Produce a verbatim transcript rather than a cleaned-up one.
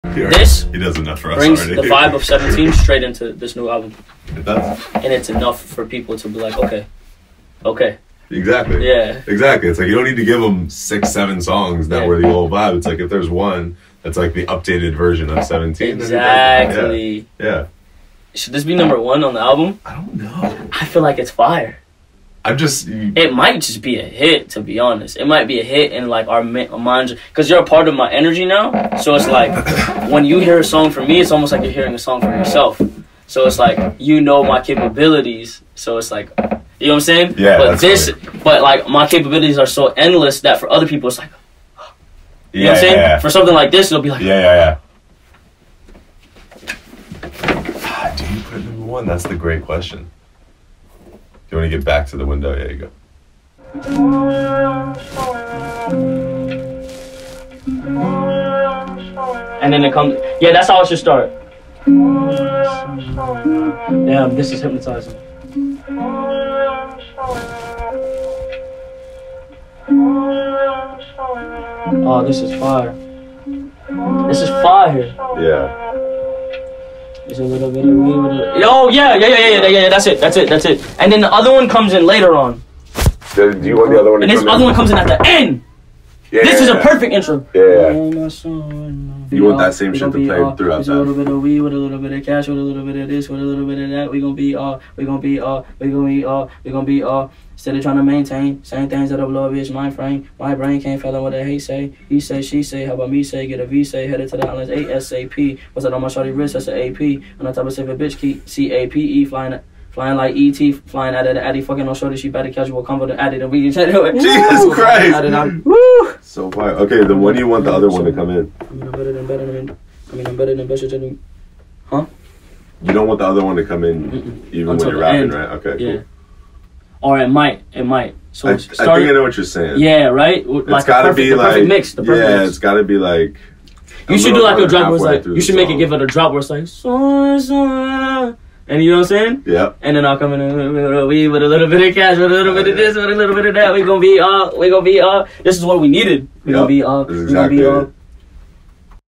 This he does enough for us brings already. the vibe of seventeen straight into this new album. It does. And it's enough for people to be like, okay, okay. Exactly. Yeah. Exactly. It's like you don't need to give them six, seven songs that yeah. were the old vibe. It's like if there's one that's like the updated version of seventeen. Exactly. Yeah. yeah. Should this be number one on the album? I don't know. I feel like it's fire. I'm just. It might just be a hit, to be honest. It might be a hit in like our minds, because you're a part of my energy now. So it's like when you hear a song from me, it's almost like you're hearing a song from yourself. So it's like you know my capabilities. So it's like, you know what I'm saying? Yeah. But this, funny. but like my capabilities are so endless that for other people it's like, you yeah, know what I'm saying? Yeah, yeah. For something like this, it'll be like, yeah, yeah, yeah. Do you put number one? That's the great question. You want to get back to the window? Yeah, you go. And then it comes. Yeah, that's how it should start. Damn, this is hypnotizing. Oh, this is fire. This is fire. Yeah. It's a little bit of me with a... Oh, yeah, yeah, yeah, yeah, yeah, yeah, that's it, that's it, that's it. And then the other one comes in later on. Do you want the other one to And this come other in? one comes in at the end. Yeah, this yeah, is a yeah. perfect intro. Yeah, yeah. You want that same shit to play uh, throughout it's that. a little bit of weed with a little bit of cash with a little bit of this with a little bit of that. We gonna be uh, we gonna be uh, we gonna be uh, we gonna be uh. Instead of trying to maintain same things that'll blow a bitch mind frame. My brain can't follow what the hate say. He say, she say, how about me say? Get a V say, headed to the islands ASAP. What's that on my shorty wrist? That's an A P. On the top of a bitch keep C A P E flying. Flying like E T, flying out of the Addy, fucking on shorty, she better casual combo to Addy, and we can tell it. Jesus Christ! Added out. Woo! So fire. Okay, then when do you want the other one to come in? I mean, I'm better than better than. I mean, I'm better than better than. Huh? You don't want the other one to come in Mm-mm. even Until when you're the rapping, end. right? Okay, Yeah. cool. Or it might, it might. So I, I think I know what you're saying. Yeah, right. It's Like gotta perfect, be the like perfect mix. The perfect yeah, mix. it's gotta be like. You should do like a drop where it's halfway like through you the should make it song. give it a drop where it's like so so, and you know what I'm saying? Yeah. And then I'll come in and we with a little bit of cash, with a little bit of this, with a little bit of that. We gonna be uh, we gonna be uh. This is what we needed. We Yep. gonna be uh, This is we gonna be exactly uh. it.